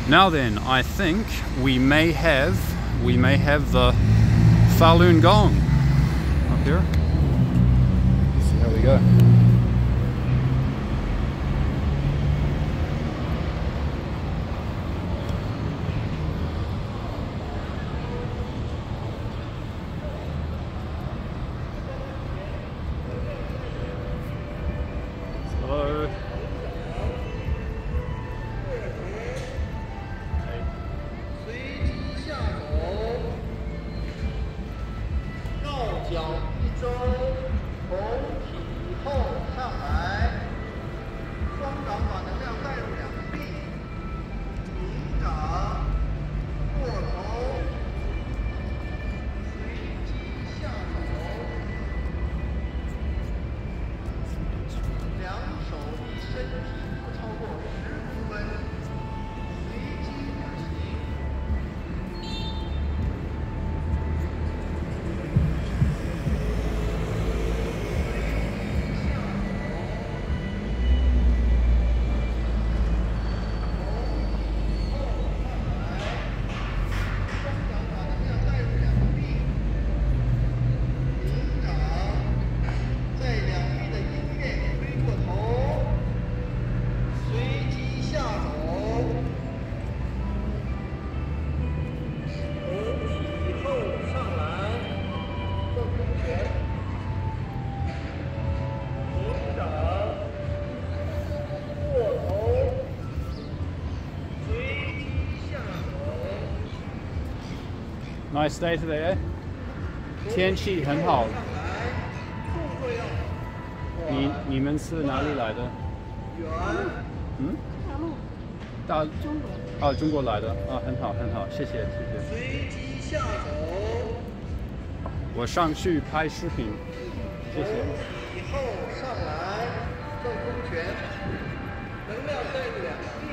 Now then, I think we may have the Falun Gong up here. Let's see how we go. Hello. 脚一周，从体后上来，双掌把能量带入两臂，平掌过头，随机下手，两手离身体不超过10公分，随机而行。 Nice day today, eh? 天气很好。你们是哪里来的？嗯？大陆。中国。中国来的啊，很好很好，谢谢谢谢。 随机下手。 我上去拍视频，谢谢。 以后上来，正空拳，能量带入2。